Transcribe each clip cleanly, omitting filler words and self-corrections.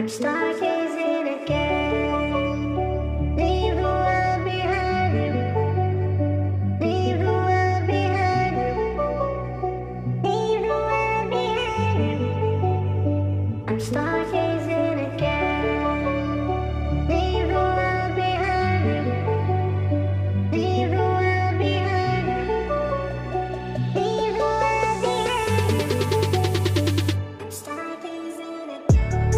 stargazing again. Leave the world behind you. Leave the world behind you. Leave the world behind you. I'm stargazing again. Leave the world behind you. Leave the world behind you. Leave the world behind you. I'm stargazing again.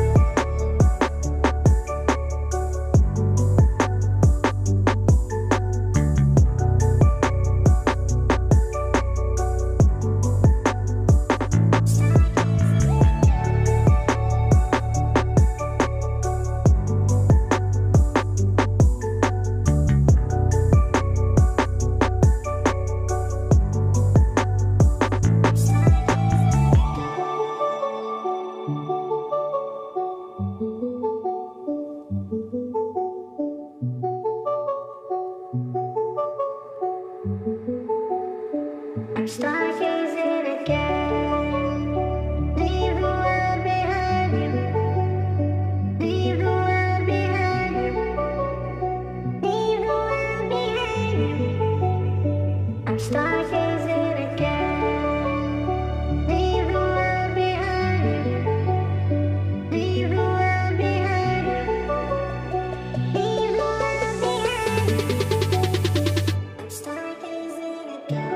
I'm stargazing again. Leave the world behind you. Leave the world behind you. Leave the world behind you. I'm stargazing again. Leave the world behind you. Leave the world behind you. Leave the world behind you. I'm stargazing again.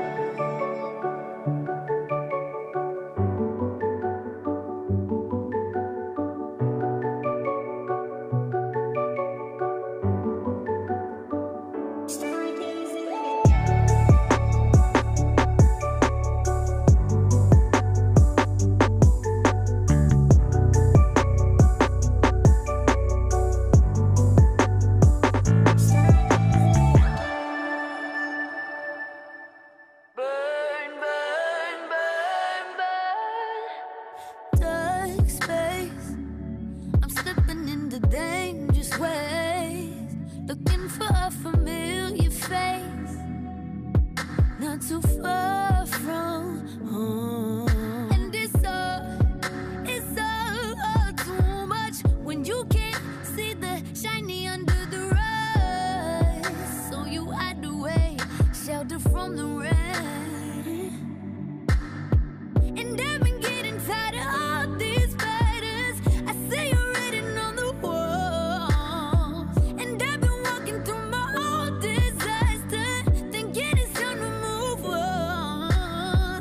Burn, burn, burn, burn. Dark space. I'm slipping into dangerous ways, looking for a familiar face, not too far from home. And it's all too much when you can't see the shiny under the rug. So you hide away, shelter from the rain. And I've been getting tired of all these spiders. I see you written on the wall. And I've been walking through my own disaster, thinking it's time to move on.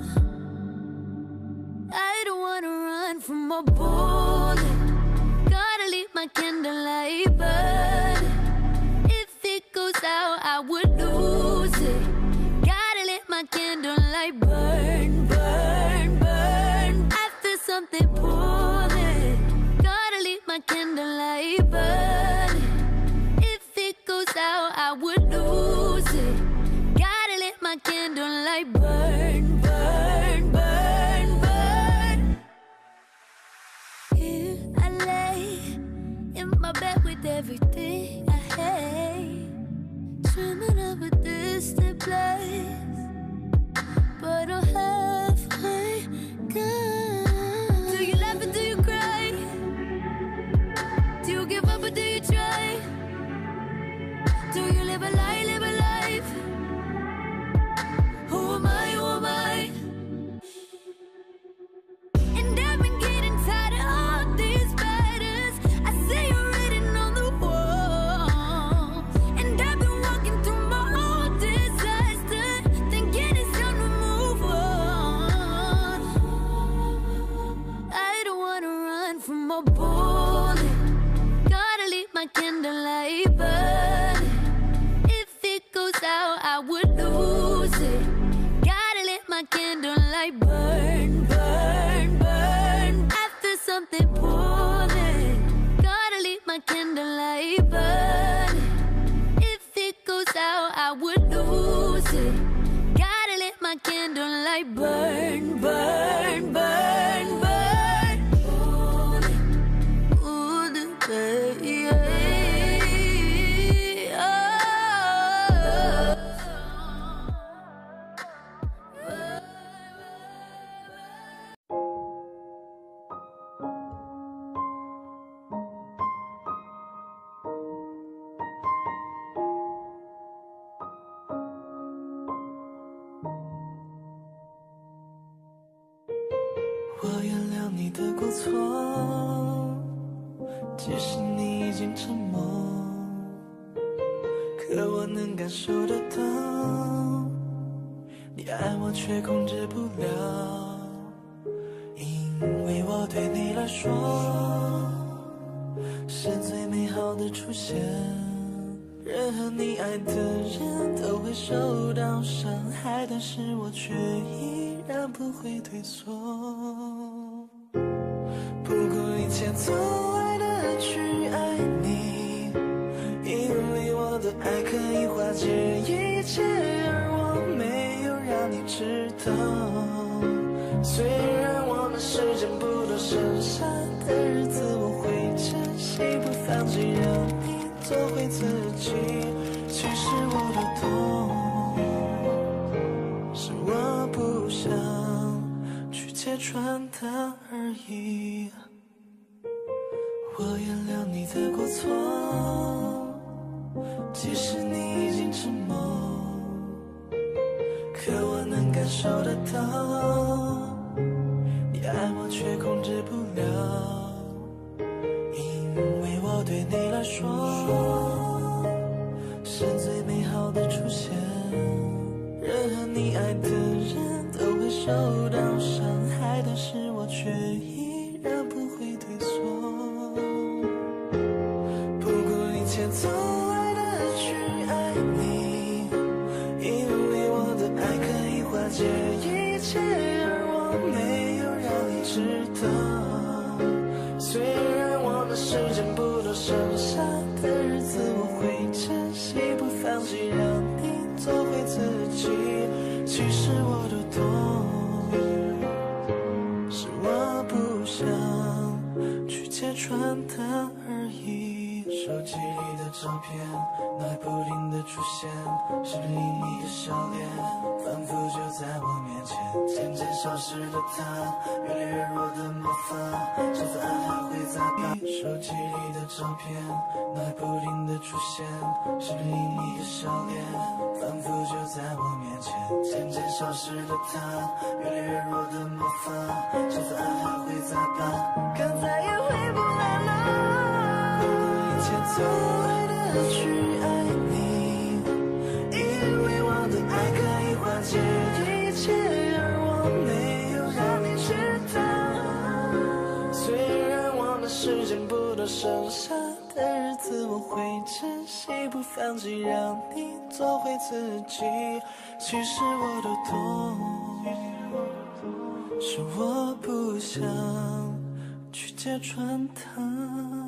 I don't wanna run from a bullet. Gotta leave my candlelight burning. If it goes out, I would lose it. Gotta let my candlelight burn, burn, burn. I feel something pulling. Gotta leave my candlelight burning. If it goes out, I would lose it. Gotta let my candlelight burn, burn, burn, burn. Here I lay in my bed with everything I hate, dreaming of a distant place, but I'm halfway gone. Do you laugh or do you cry? Do you give up or do you try? Do you live a lie, live a life? Who am I, who am I? And I've been getting tired of all these spiders. I see you written on the wall. And I've been walking through my own disaster, thinking it's time to move on. I don't wanna run from a bullet. Gotta leave my candlelight burning. If it goes out, I would lose it. Gotta let my candlelight burn, burn, burn. I feel something pulling. Gotta leave my candlelight burning. If it goes out, I would lose it. Gotta let my candlelight burn, burn, burn, burn. Ooh, the baby. 我原谅你的过错，即使你已经沉默，可我能感受得到，你爱我却控制不了，因为我对你来说是最美好的出现。任何你爱的人都会受到伤害，但是我却依然不会退缩，不顾一切做爱的去爱你，因为我的爱可以化解一切，而我没有让你知道。虽然我们时间不多，剩下的日子我会珍惜，不放弃让你做回自己。其实我都懂，是我不想去揭穿它而已。我原谅你的过错，即使你已经沉默，可我能感受得到，你爱我却控制不了，因为我对你来说是最美好的出现。任何你爱的人都会受到伤害，但是我却依然不会退缩，不顾一切做爱的去爱你，因为我的爱可以化解一切，而我没有让你知道。虽然我们时间不多，剩下的日子我会珍惜，不放弃让你做回自己。其实我都懂，是我不想去揭穿它而已。手机里的照片，脑海不停的出现，是不是你的笑脸，仿佛就在我面前。渐渐消失的他，越来越弱的魔法，是否爱还会再变？手机里的照片，脑海不停的出现，是不是你的笑脸，仿佛就在我面前。渐渐消失的他，越来越弱的魔法，是否爱还会再变？可再也回不来了。做爱的去爱你，因为我的爱可以化解一切，而我没有让你知道。虽然我们时间不多，剩下的日子我会珍惜，不放弃让你做回自己。其实我都懂，是我不想去揭穿它。